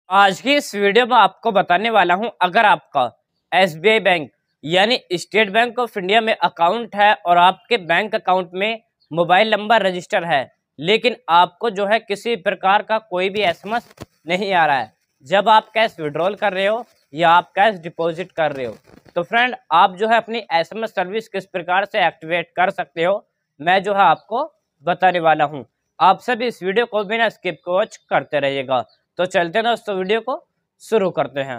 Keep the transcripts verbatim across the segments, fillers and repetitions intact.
आज की इस वीडियो में आपको बताने वाला हूं, अगर आपका एस बी आई बैंक यानी स्टेट बैंक ऑफ इंडिया में अकाउंट है और आपके बैंक अकाउंट में मोबाइल नंबर रजिस्टर है, लेकिन आपको जो है किसी प्रकार का कोई भी एसएमएस नहीं आ रहा है जब आप कैश विड्रॉल कर रहे हो या आप कैश डिपॉजिट कर रहे हो, तो फ्रेंड आप जो है अपनी एसएमएस सर्विस किस प्रकार से एक्टिवेट कर सकते हो, मैं जो है आपको बताने वाला हूँ। आप सभी इस वीडियो को बिना स्किप वॉच करते रहिएगा। तो चलते हैं दोस्तों, वीडियो को शुरू करते हैं।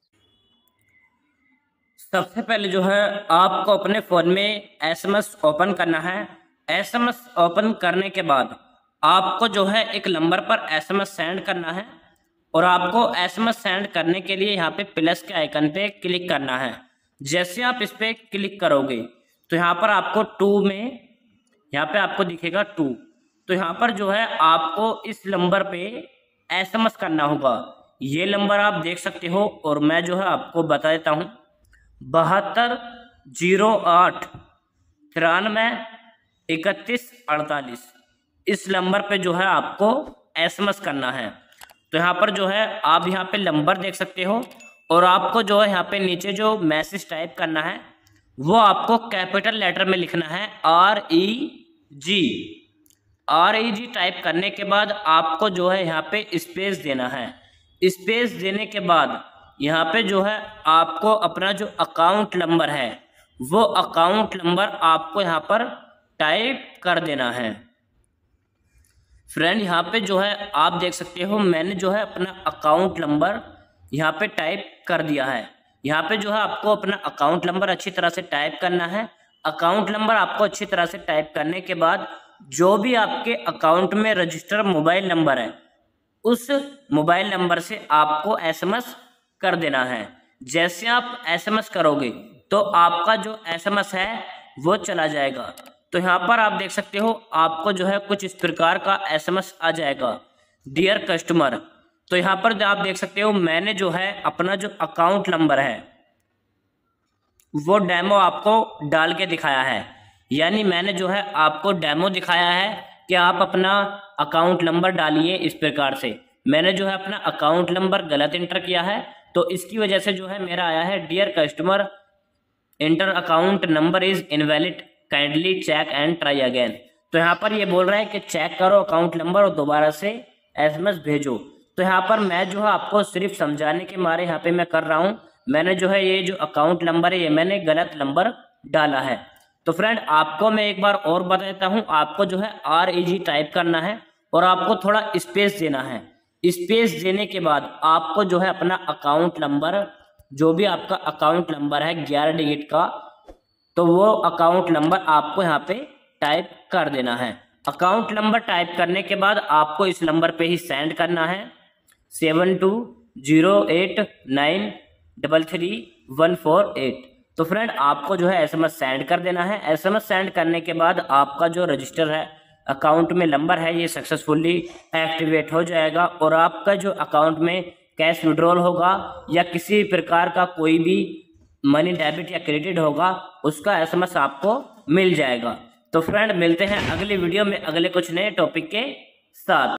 सबसे पहले जो है आपको अपने फ़ोन में एसएमएस ओपन करना है। एसएमएस ओपन करने के बाद आपको जो है एक नंबर पर एसएमएस सेंड करना है और आपको एसएमएस सेंड करने के लिए यहाँ पे प्लस के आइकन पे क्लिक करना है। जैसे आप इस पर क्लिक करोगे तो यहाँ पर आपको टू में यहाँ पे आपको दिखेगा टू, तो यहाँ पर जो है आपको इस नंबर पे एसएमएस करना होगा। ये नंबर आप देख सकते हो और मैं जो है आपको बता देता हूँ, बहत्तर जीरो आठ तिरानवे इकतीस अड़तालीस, इस नंबर पे जो है आपको एसएमएस करना है। तो यहाँ पर जो है आप यहाँ पे नंबर देख सकते हो और आपको जो है यहाँ पे नीचे जो मैसेज टाइप करना है वो आपको कैपिटल लेटर में लिखना है, R E G R E G type करने के बाद आपको जो है यहाँ पे स्पेस देना है। स्पेस देने के बाद यहाँ पे जो है आपको अपना जो अकाउंट नंबर है वो अकाउंट नंबर आपको यहाँ पर टाइप कर देना है। फ्रेंड यहाँ पे जो है आप देख सकते हो मैंने जो है अपना अकाउंट नंबर यहाँ पे टाइप कर दिया है। यहाँ पे जो है आपको अपना अकाउंट नंबर अच्छी तरह से टाइप करना है। अकाउंट नंबर आपको अच्छी तरह से टाइप करने के बाद जो भी आपके अकाउंट में रजिस्टर मोबाइल नंबर है उस मोबाइल नंबर से आपको एसएमएस कर देना है। जैसे आप एसएमएस करोगे तो आपका जो एसएमएस है वो चला जाएगा। तो यहाँ पर आप देख सकते हो आपको जो है कुछ इस प्रकार का एसएमएस आ जाएगा, डियर कस्टमर। तो यहाँ पर आप देख सकते हो मैंने जो है अपना जो अकाउंट नंबर है वो डेमो आपको डाल के दिखाया है, यानी मैंने जो है आपको डेमो दिखाया है कि आप अपना अकाउंट नंबर डालिए। इस प्रकार से मैंने जो है अपना अकाउंट नंबर गलत इंटर किया है, तो इसकी वजह से जो है मेरा आया है, dear customer enter account number is invalid, kindly check and try again. तो यहाँ पर ये बोल रहा है कि चेक करो अकाउंट नंबर और दोबारा से एसएमएस भेजो। तो यहाँ पर मैं जो है आपको सिर्फ समझाने के मारे यहाँ पे मैं कर रहा हूँ, मैंने जो है ये जो अकाउंट नंबर है ये मैंने गलत नंबर डाला है। तो फ्रेंड आपको मैं एक बार और बता देता हूँ, आपको जो है आर ई जी टाइप करना है और आपको थोड़ा स्पेस देना है। स्पेस देने के बाद आपको जो है अपना अकाउंट नंबर, जो भी आपका अकाउंट नंबर है ग्यारह डिजिट का, तो वो अकाउंट नंबर आपको यहाँ पे टाइप कर देना है। अकाउंट नंबर टाइप करने के बाद आपको इस नंबर पे ही सेंड करना है, seven two zero eight nine double three one four eight. तो फ्रेंड आपको जो है एसएमएस सेंड कर देना है। एसएमएस सेंड करने के बाद आपका जो रजिस्टर है अकाउंट में नंबर है ये सक्सेसफुली एक्टिवेट हो जाएगा और आपका जो अकाउंट में कैश विड्रॉल होगा या किसी प्रकार का कोई भी मनी डेबिट या क्रेडिट होगा उसका एसएमएस आपको मिल जाएगा। तो फ्रेंड मिलते हैं अगली वीडियो में अगले कुछ नए टॉपिक के साथ।